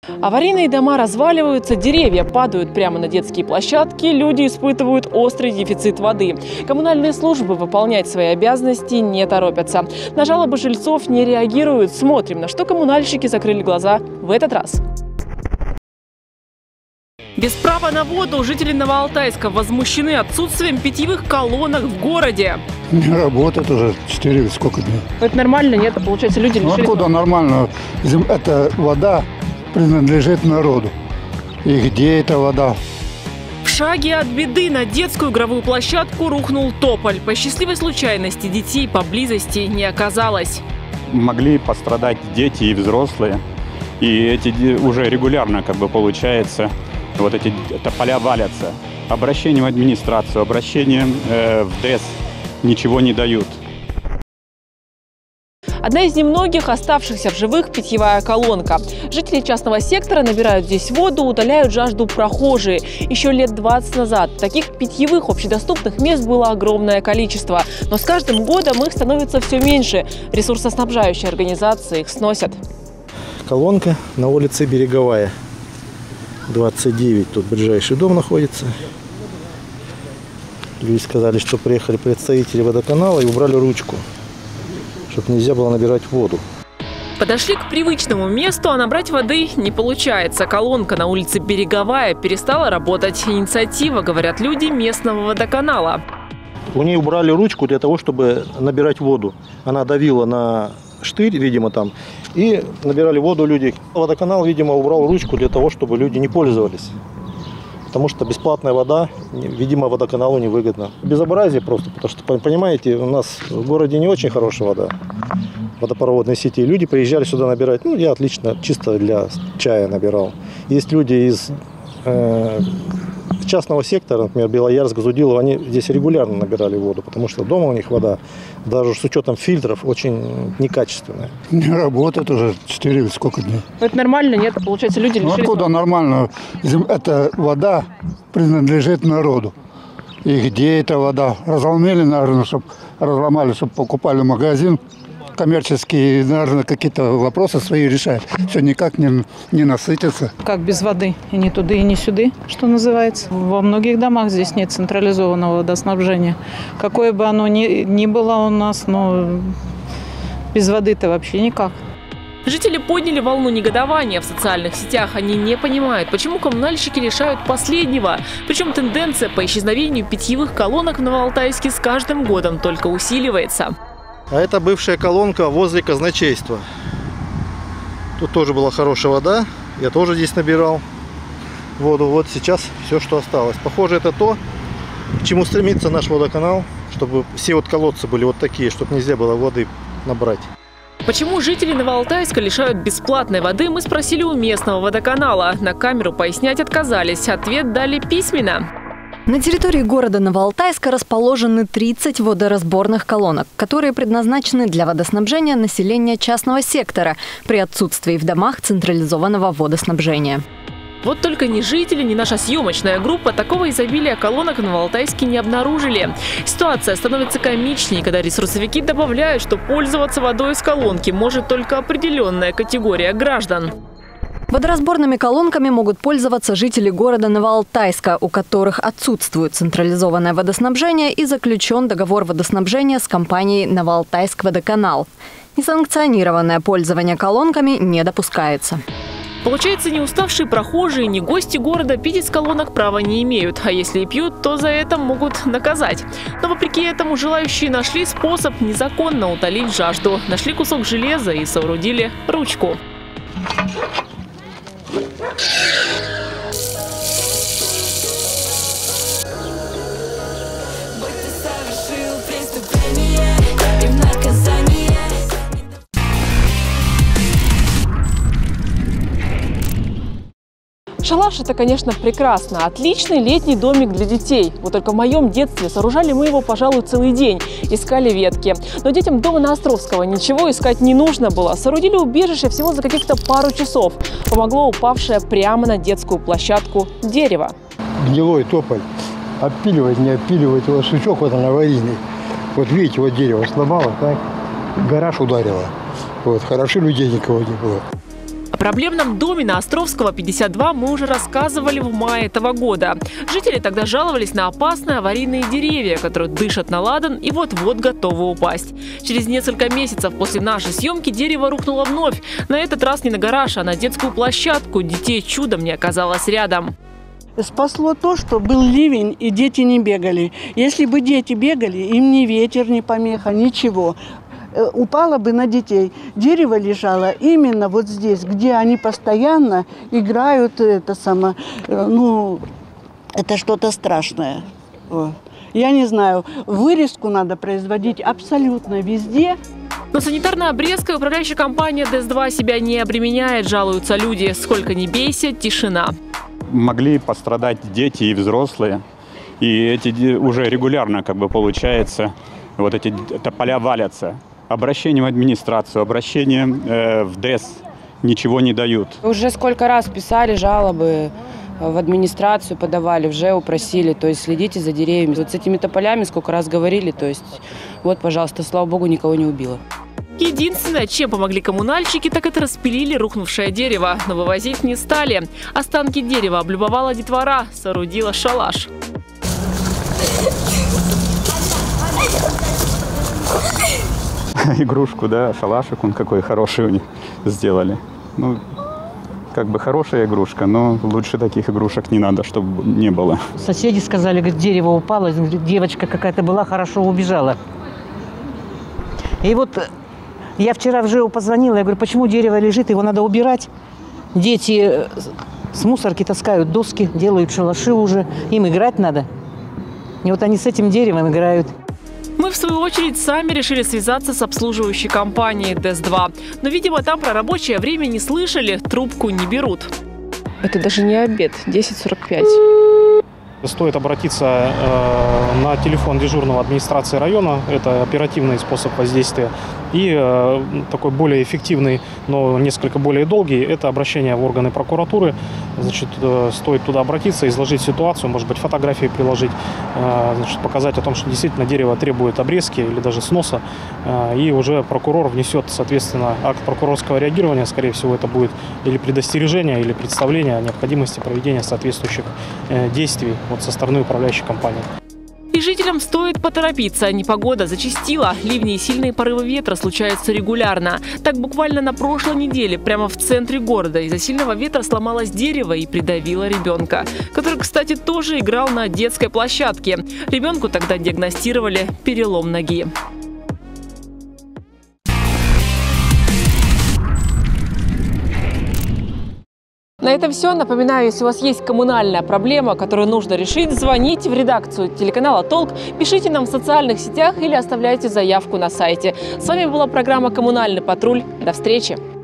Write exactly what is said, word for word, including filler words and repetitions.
Аварийные дома разваливаются, деревья падают прямо на детские площадки, люди испытывают острый дефицит воды. Коммунальные службы выполнять свои обязанности не торопятся. На жалобы жильцов не реагируют. Смотрим, на что коммунальщики закрыли глаза в этот раз. Без права на воду жители Новоалтайска возмущены отсутствием питьевых колонок в городе. Не работает уже четыре сколько дней. Это нормально, нет? Получается, люди лишились... Ну, откуда нормально? Эта вода принадлежит народу. И где эта вода? В шаге от беды на детскую игровую площадку рухнул тополь. По счастливой случайности детей поблизости не оказалось. Могли пострадать дети и взрослые. И эти уже регулярно, как бы, получается, вот эти тополя валятся. Обращение в администрацию, обращение э, в ДЭС ничего не дают. Одна из немногих оставшихся в живых питьевая колонка. Жители частного сектора набирают здесь воду, удаляют жажду прохожие. Еще лет двадцать назад таких питьевых общедоступных мест было огромное количество. Но с каждым годом их становится все меньше. Ресурсоснабжающие организации их сносят. Колонка на улице Береговая, двадцать девять. Тут ближайший дом находится. Люди сказали, что приехали представители водоканала и убрали ручку, чтобы нельзя было набирать воду. Подошли к привычному месту, а набрать воды не получается. Колонка на улице Береговая перестала работать. Инициатива, говорят люди местного водоканала. У нее убрали ручку для того, чтобы набирать воду. Она давила на штырь, видимо, там, и набирали воду люди. Водоканал, видимо, убрал ручку для того, чтобы люди не пользовались. Потому что бесплатная вода, видимо, водоканалу невыгодна. Безобразие просто, потому что, понимаете, у нас в городе не очень хорошая вода, водопроводной сети. Люди приезжали сюда набирать, ну, я отлично, чисто для чая набирал. Есть люди из э, частного сектора, например, Белоярск, Зудилов, они здесь регулярно набирали воду, потому что дома у них вода, даже с учетом фильтров, очень некачественная. Не работает уже четыре сколько дней. Это нормально, нет? Получается, люди лишились... Ну, откуда нормально? Эта вода принадлежит народу. И где эта вода? Разломили, наверное, чтобы разломали, чтобы покупали магазин. Коммерческие, наверное, какие-то вопросы свои решают. Все никак не, не насытятся. Как без воды? И не туда, и не сюда, что называется. Во многих домах здесь нет централизованного водоснабжения. Какое бы оно ни, ни было у нас, но без воды-то вообще никак. Жители подняли волну негодования в социальных сетях. Они не понимают, почему коммунальщики лишают последнего. Причем тенденция по исчезновению питьевых колонок в Новоалтайске с каждым годом только усиливается. А это бывшая колонка возле казначейства. Тут тоже была хорошая вода. Я тоже здесь набирал воду. Вот сейчас все, что осталось. Похоже, это то, к чему стремится наш водоканал. Чтобы все вот колодцы были вот такие, чтобы нельзя было воды набрать. Почему жители Новоалтайска лишают бесплатной воды, мы спросили у местного водоканала. На камеру пояснять отказались. Ответ дали письменно. На территории города Новоалтайска расположены тридцать водоразборных колонок, которые предназначены для водоснабжения населения частного сектора при отсутствии в домах централизованного водоснабжения. Вот только ни жители, ни наша съемочная группа такого изобилия колонок в Новоалтайске не обнаружили. Ситуация становится комичнее, когда ресурсовики добавляют, что пользоваться водой из колонки может только определенная категория граждан. Водоразборными колонками могут пользоваться жители города Новоалтайска, у которых отсутствует централизованное водоснабжение и заключен договор водоснабжения с компанией «Новоалтайскводоканал». Несанкционированное пользование колонками не допускается. Получается, ни уставшие прохожие, ни гости города пить из колонок права не имеют. А если и пьют, то за это могут наказать. Но вопреки этому желающие нашли способ незаконно утолить жажду. Нашли кусок железа и соорудили ручку. Шалаш – это, конечно, прекрасно. Отличный летний домик для детей. Вот только в моем детстве сооружали мы его, пожалуй, целый день. Искали ветки. Но детям дома на Островского ничего искать не нужно было. Соорудили убежище всего за каких-то пару часов. Помогло упавшее прямо на детскую площадку дерево. Гнилой тополь. Отпиливать, не отпиливать. Вот сучок вот он аварийный. Вот видите, вот дерево сломало, так? Гараж ударило. Вот, хорошо, людей никого не было. О проблемном доме на Островского, пятьдесят два, мы уже рассказывали в мае этого года. Жители тогда жаловались на опасные аварийные деревья, которые дышат на ладан и вот-вот готовы упасть. Через несколько месяцев после нашей съемки дерево рухнуло вновь. На этот раз не на гараж, а на детскую площадку. Детей чудом не оказалось рядом. Спасло то, что был ливень и дети не бегали. Если бы дети бегали, им ни ветер, ни помеха, ничего. Упало бы на детей. Дерево лежало именно вот здесь, где они постоянно играют. Это само, ну, это что-то страшное. Я не знаю, вырезку надо производить абсолютно везде. Но санитарная обрезка и управляющая компания ДЭС два себя не обременяет, жалуются люди. Сколько ни бейся, тишина. Могли пострадать дети и взрослые. И эти уже регулярно как бы получается, вот эти тополя валятся. Обращение в администрацию, обращение э, в ДЭС ничего не дают. Уже сколько раз писали жалобы, в администрацию подавали, уже упросили, то есть следите за деревьями. Вот с этими тополями сколько раз говорили, то есть вот, пожалуйста, слава богу, никого не убило. Единственное, чем помогли коммунальщики, так это распилили рухнувшее дерево, но вывозить не стали. Останки дерева облюбовала детвора, соорудила шалаш. Игрушку, да, шалашик, он какой хороший у них сделали. Ну, как бы хорошая игрушка, но лучше таких игрушек не надо, чтобы не было. Соседи сказали, говорит, дерево упало, девочка какая-то была, хорошо убежала. И вот я вчера в ЖЭУ позвонила, я говорю, почему дерево лежит, его надо убирать. Дети с мусорки таскают доски, делают шалаши уже, им играть надо. И вот они с этим деревом играют. Мы, в свою очередь, сами решили связаться с обслуживающей компанией ДЭС два. Но, видимо, там про рабочее время не слышали, трубку не берут. Это даже не обед, десять сорок пять. Стоит обратиться э, на телефон дежурного администрации района. Это оперативный способ воздействия. И э, такой более эффективный, но несколько более долгий, это обращение в органы прокуратуры. Значит, э, стоит туда обратиться, изложить ситуацию, может быть, фотографии приложить, э, значит, показать о том, что действительно дерево требует обрезки или даже сноса. Э, и уже прокурор внесет, соответственно, акт прокурорского реагирования. Скорее всего, это будет или предостережение, или представление о необходимости проведения соответствующих э, действий вот со стороны управляющей компании. И жителям стоит поторопиться. Непогода зачастила. Ливни и сильные порывы ветра случаются регулярно. Так буквально на прошлой неделе прямо в центре города из-за сильного ветра сломалось дерево и придавило ребенка, который, кстати, тоже играл на детской площадке. Ребенку тогда диагностировали перелом ноги. На этом все. Напоминаю, если у вас есть коммунальная проблема, которую нужно решить, звоните в редакцию телеканала «Толк», пишите нам в социальных сетях или оставляйте заявку на сайте. С вами была программа «Коммунальный патруль». До встречи!